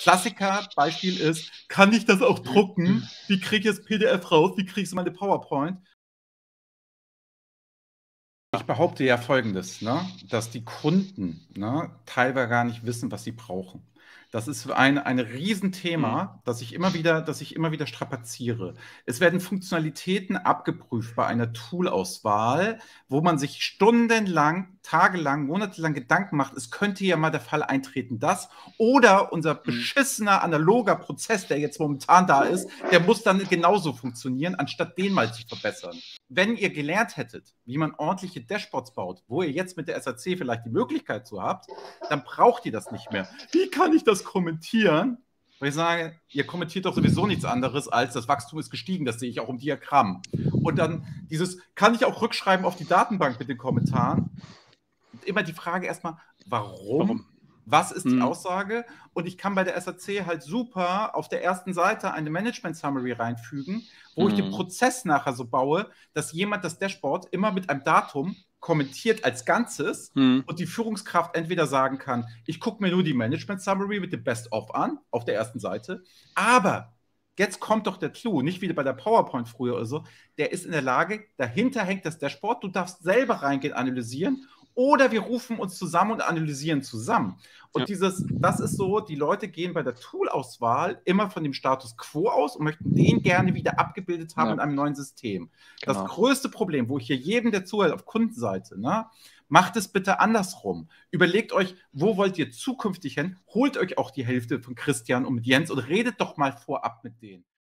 Klassiker-Beispiel ist, kann ich das auch drucken? Wie kriege ich das PDF raus? Wie kriege ich meine PowerPoint? Ich behaupte ja Folgendes, ne? Dass die Kunden, ne, teilweise gar nicht wissen, was sie brauchen. Das ist ein Riesenthema, das ich immer wieder strapaziere. Es werden Funktionalitäten abgeprüft bei einer Toolauswahl, wo man sich stundenlang, tagelang, monatelang Gedanken macht, es könnte ja mal der Fall eintreten, dass, oder unser beschissener analoger Prozess, der jetzt momentan da ist, der muss dann genauso funktionieren, anstatt den mal zu verbessern. Wenn ihr gelernt hättet, wie man ordentliche Dashboards baut, wo ihr jetzt mit der SAC vielleicht die Möglichkeit zu habt, dann braucht ihr das nicht mehr. Wie kann ich das kommentieren? Weil ich sage, ihr kommentiert doch sowieso nichts anderes als das Wachstum ist gestiegen, das sehe ich auch im Diagramm. Und dann dieses, kann ich auch rückschreiben auf die Datenbank mit den Kommentaren? Immer die Frage erstmal, warum? Was ist die Aussage? Und ich kann bei der SAC halt super auf der ersten Seite eine Management-Summary reinfügen, wo ich den Prozess nachher so baue, dass jemand das Dashboard immer mit einem Datum kommentiert als Ganzes und die Führungskraft entweder sagen kann, ich gucke mir nur die Management-Summary mit dem Best-of an, auf der ersten Seite, aber jetzt kommt doch der Clou, nicht wie bei der PowerPoint früher oder so, der ist in der Lage, dahinter hängt das Dashboard, du darfst selber reingehen, analysieren, oder wir rufen uns zusammen und analysieren zusammen. Und das ist so, die Leute gehen bei der Toolauswahl immer von dem Status quo aus und möchten den gerne wieder abgebildet haben in einem neuen System. Genau. Das größte Problem, wo ich hier jedem, der zuhört, auf Kundenseite, ne, macht es bitte andersrum. Überlegt euch, wo wollt ihr zukünftig hin? Holt euch auch die Hälfte von Christian und mit Jens und redet doch mal vorab mit denen.